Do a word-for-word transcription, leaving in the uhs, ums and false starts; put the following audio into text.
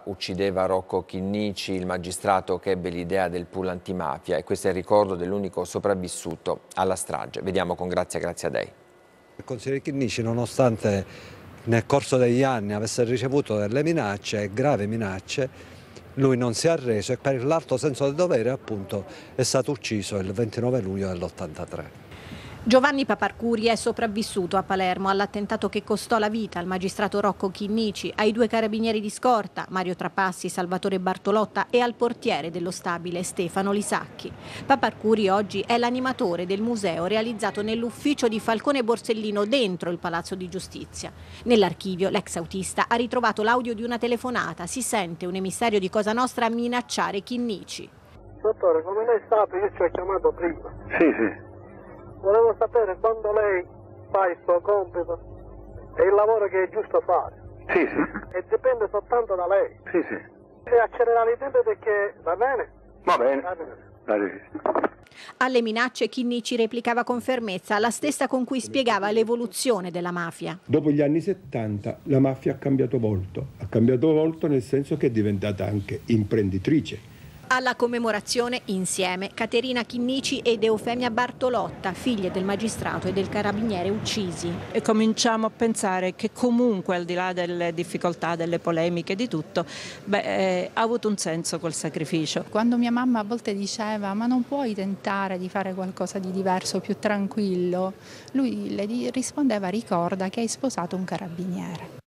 Uccideva Rocco Chinnici, il magistrato che ebbe l'idea del pool antimafia, e questo è il ricordo dell'unico sopravvissuto alla strage. Vediamo con Grazia Graziadei. Il consigliere Chinnici, nonostante nel corso degli anni avesse ricevuto delle minacce, gravi minacce, lui non si è arreso e per l'alto senso del dovere appunto è stato ucciso il ventinove luglio dell'ottantatré. Giovanni Paparcuri è sopravvissuto a Palermo all'attentato che costò la vita al magistrato Rocco Chinnici, ai due carabinieri di scorta, Mario Trapassi, Salvatore Bartolotta, e al portiere dello stabile Stefano Lisacchi. Paparcuri oggi è l'animatore del museo realizzato nell'ufficio di Falcone Borsellino dentro il Palazzo di Giustizia. Nell'archivio l'ex autista ha ritrovato l'audio di una telefonata. Si sente un emissario di Cosa Nostra minacciare Chinnici. Dottore, come lei sa, io ci ho chiamato prima. Sì, sì. Volevo sapere quando lei fa il suo compito e il lavoro che è giusto fare. Sì, sì. E dipende soltanto da lei. Sì, sì. E accelerare i tempi perché va bene? Va bene. Va bene. Va bene. Alle minacce Chinnici replicava con fermezza, la stessa con cui spiegava l'evoluzione della mafia. Dopo gli anni settanta la mafia ha cambiato volto, ha cambiato volto nel senso che è diventata anche imprenditrice. Alla commemorazione insieme Caterina Chinnici ed Eufemia Bartolotta, figlie del magistrato e del carabiniere uccisi. E cominciamo a pensare che comunque, al di là delle difficoltà, delle polemiche, di tutto, beh, eh, ha avuto un senso quel sacrificio. Quando mia mamma a volte diceva ma non puoi tentare di fare qualcosa di diverso, più tranquillo, lui le rispondeva: ricorda che hai sposato un carabiniere.